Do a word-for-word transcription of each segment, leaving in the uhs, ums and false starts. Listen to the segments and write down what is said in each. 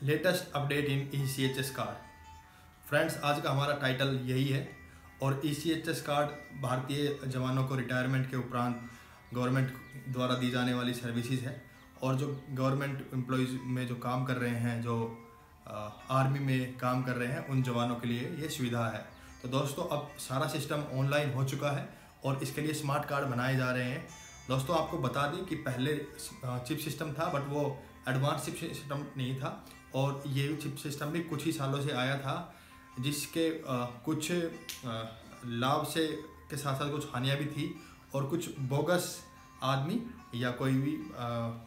Latest update in E C H S card. Friends, आज का हमारा टाइटल यही है और E C H S card भारतीय जवानों को रिटायरमेंट के उपरांत गवर्नमेंट द्वारा दी जाने वाली सर्विसेज है और जो गवर्नमेंट एम्प्लॉयज़ में जो काम कर रहे हैं, जो आर्मी में काम कर रहे हैं, उन जवानों के लिए ये सुविधा है। तो दोस्तों, अब सारा सिस्टम ऑनलाइन हो चुका है और इसके लिए स्मार्ट कार्ड बनाए जा रहे हैं। दोस्तों, आपको बता दें कि पहले चिप सिस्टम था, बट वो एडवांस चिप सिस्टम नहीं था और ये चिप सिस्टम भी कुछ ही सालों से आया था, जिसके आ, कुछ आ, लाभ से के साथ साथ कुछ हानियाँ भी थी और कुछ बोगस आदमी या कोई भी आ,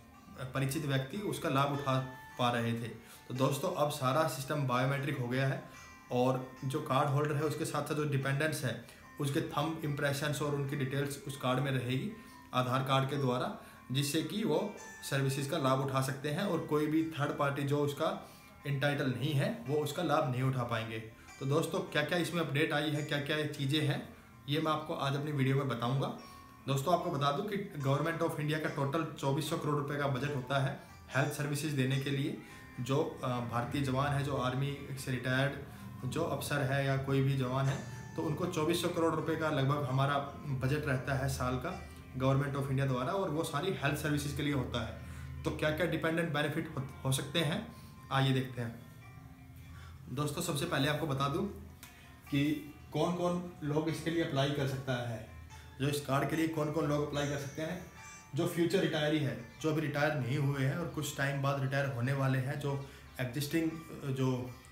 परिचित व्यक्ति उसका लाभ उठा पा रहे थे। तो दोस्तों, अब सारा सिस्टम बायोमेट्रिक हो गया है और जो कार्ड होल्डर है उसके साथ साथ जो डिपेंडेंट्स है उसके थंब इम्प्रेशंस और उनकी डिटेल्स उस कार्ड में रहेगी आधार कार्ड के द्वारा, जिससे कि वो सर्विसेज का लाभ उठा सकते हैं और कोई भी थर्ड पार्टी जो उसका इंटाइटल नहीं है वो उसका लाभ नहीं उठा पाएंगे। तो दोस्तों, क्या क्या इसमें अपडेट आई है, क्या क्या चीज़ें हैं, ये मैं आपको आज अपनी वीडियो में बताऊंगा। दोस्तों, आपको बता दूं कि गवर्नमेंट ऑफ इंडिया का टोटल चौबीस सौ करोड़ रुपए का बजट होता है हेल्थ सर्विसेज देने के लिए। जो भारतीय जवान है, जो आर्मी से रिटायर्ड जो अफसर है या कोई भी जवान है, तो उनको चौबीस सौ करोड़ रुपये का लगभग हमारा बजट रहता है साल का गवर्नमेंट ऑफ इंडिया द्वारा, और वो सारी हेल्थ सर्विसेज के लिए होता है। तो क्या क्या डिपेंडेंट बेनिफिट हो, हो सकते हैं, आइए देखते हैं। दोस्तों, सबसे पहले आपको बता दूं कि कौन कौन लोग इसके लिए अप्लाई कर सकता है। जो इस कार्ड के लिए कौन कौन लोग अप्लाई कर सकते हैं, जो फ्यूचर रिटायरी है, जो अभी रिटायर नहीं हुए हैं और कुछ टाइम बाद रिटायर होने वाले हैं, जो एग्जिस्टिंग जो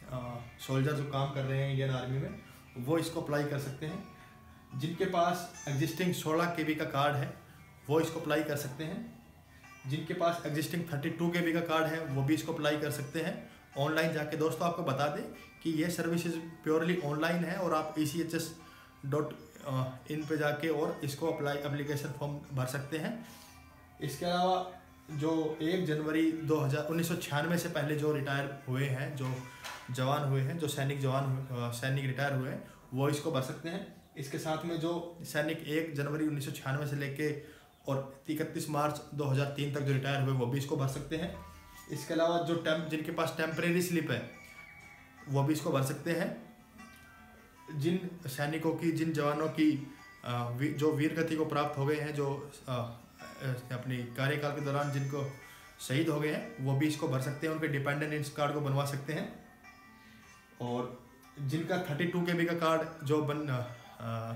सोल्जर जो काम कर रहे हैं इंडियन आर्मी में, वो इसको अप्लाई कर सकते हैं। जिनके पास एग्जिस्टिंग सोलह के बी का कार्ड है वो इसको अप्लाई कर सकते हैं। जिनके पास existing thirty two K B का कार्ड है वो भी इसको अप्लाई कर सकते हैं ऑनलाइन जाके। दोस्तों, आपको बता दें कि ये सर्विसेज प्योरली ऑनलाइन है और आप E C H S dot in पे जाके और इसको अप्लाई एप्लीकेशन फॉर्म भर सकते हैं। इसके अलावा जो एक जनवरी दो हज़ार उन्नीस सौ छियानवे से पहले जो रिटायर हुए हैं, जो जवान हुए हैं, जो सैनिक जवान सैनिक रिटायर हुए हैं, वो इसको भर सकते हैं। इसके साथ में जो सैनिक एक जनवरी उन्नीस सौ छियानवे से लेके और इकतीस मार्च दो हज़ार तीन तक जो रिटायर हुए वो भी इसको भर सकते हैं। इसके अलावा जो टेम्प जिनके पास टेम्परेरी स्लिप है वो भी इसको भर सकते हैं। जिन सैनिकों की, जिन जवानों की जो वीर गति को प्राप्त हो गए हैं, जो अपनी कार्यकाल के दौरान जिनको शहीद हो गए हैं, वो भी इसको भर सकते हैं। उनके डिपेंडेंट इस कार्ड को बनवा सकते हैं। और जिनका थर्टी टू के बी का कार्ड जो बन आ,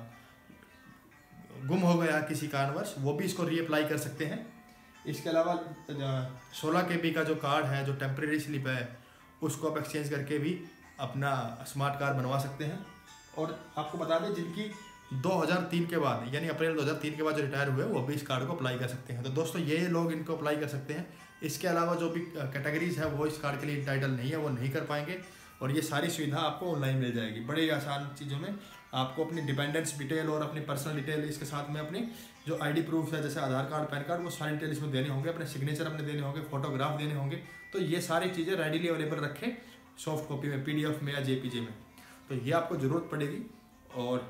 गुम हो गया किसी कारणवश, वो भी इसको रीअप्लाई कर सकते हैं। इसके अलावा सोलह के बी का जो कार्ड है, जो टेम्परेरी स्लिप है, उसको आप एक्सचेंज करके भी अपना स्मार्ट कार्ड बनवा सकते हैं। और आपको बता दें, जिनकी दो हज़ार तीन के बाद यानी अप्रैल दो हज़ार तीन के बाद जो रिटायर हुए वो भी इस कार्ड को अप्लाई कर सकते हैं। तो दोस्तों, ये लोग इनको अप्लाई कर सकते हैं। इसके अलावा जो भी कैटेगरीज है वो इस कार्ड के लिए इंटाइटल नहीं है, वो नहीं कर पाएंगे और ये सारी सुविधा आपको ऑनलाइन मिल जाएगी। बड़े आसान चीज़ों में आपको अपनी डिपेंडेंट्स डिटेल और अपनी पर्सनल डिटेल, इसके साथ में अपनी जो आईडी प्रूफ है जैसे आधार कार्ड, पैन कार्ड, वो सारी डिटेल इसमें देने होंगे, अपने सिग्नेचर अपने देने होंगे, फोटोग्राफ देने होंगे। तो ये सारी चीज़ें रेडीली अवेलेबल रखें सॉफ्ट कॉपी में, पीडीएफ में या जेपीजे में। तो ये आपको ज़रूरत पड़ेगी। और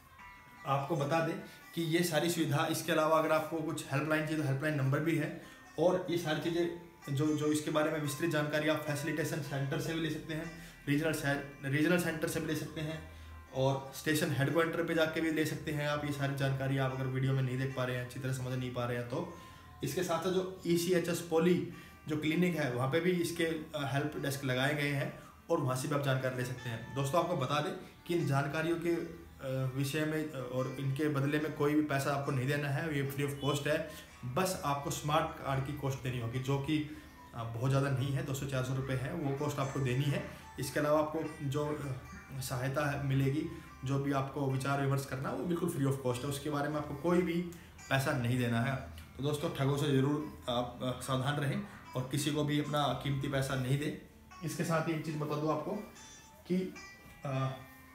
आपको बता दें कि ये सारी सुविधा, इसके अलावा अगर आपको कुछ हेल्पलाइन चाहिए तो हेल्पलाइन नंबर भी है। और ये सारी चीज़ें जो जो इसके बारे में विस्तृत जानकारी आप फैसिलिटेशन सेंटर से भी ले सकते हैं, रीजनल रीजनल सेंटर से भी ले सकते हैं और स्टेशन हेडक्वार्टर पे जाके भी ले सकते हैं आप। ये सारी जानकारी आप अगर वीडियो में नहीं देख पा रहे हैं, अच्छी तरह समझ नहीं पा रहे हैं, तो इसके साथ साथ जो E C H S poly जो क्लिनिक है, वहाँ पे भी इसके हेल्प डेस्क लगाए गए हैं और वहाँ से भी आप जानकारी ले सकते हैं। दोस्तों, आपको बता दें कि इन जानकारियों के विषय में और इनके बदले में कोई भी पैसा आपको नहीं देना है, ये फ्री ऑफ कॉस्ट है। बस आपको स्मार्ट कार्ड की कॉस्ट देनी होगी, जो कि बहुत ज़्यादा नहीं है, दो सौ चार सौ रुपये है, वो कॉस्ट आपको देनी है। इसके अलावा आपको जो सहायता है मिलेगी, जो भी आपको विचार विमर्श करना, वो बिल्कुल फ्री ऑफ कॉस्ट है, उसके बारे में आपको कोई भी पैसा नहीं देना है। तो दोस्तों, ठगों से ज़रूर आप सावधान रहें और किसी को भी अपना कीमती पैसा नहीं दें। इसके साथ ही एक चीज़ बता दूँ आपको कि आ,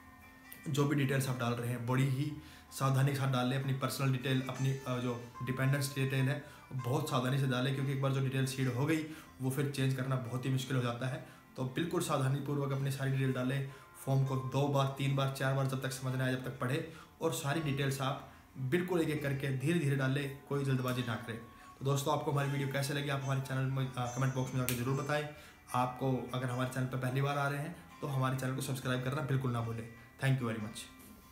जो भी डिटेल्स आप डाल रहे हैं बड़ी ही सावधानी के साथ डाल लें। अपनी पर्सनल डिटेल, अपनी जो डिपेंडेंस डिटेल है, बहुत सावधानी से डालें, क्योंकि एक बार जो डिटेल सीड हो गई वो फिर चेंज करना बहुत ही मुश्किल हो जाता है। तो बिल्कुल सावधानीपूर्वक अपनी सारी डिटेल डालें। फॉर्म को दो बार, तीन बार, चार बार जब तक समझ में आए, जब तक पढ़े, और सारी डिटेल्स आप बिल्कुल एक एक करके धीरे धीरे डालें, कोई जल्दबाजी ना करें। तो दोस्तों आपको हमारी वीडियो कैसे लगी आप हमारे चैनल में कमेंट बॉक्स में जाकर जरूर बताएं। आपको अगर हमारे चैनल पर पहली बार आ रहे हैं तो हमारे चैनल को सब्सक्राइब करना बिल्कुल ना भूलें। Thank you very much.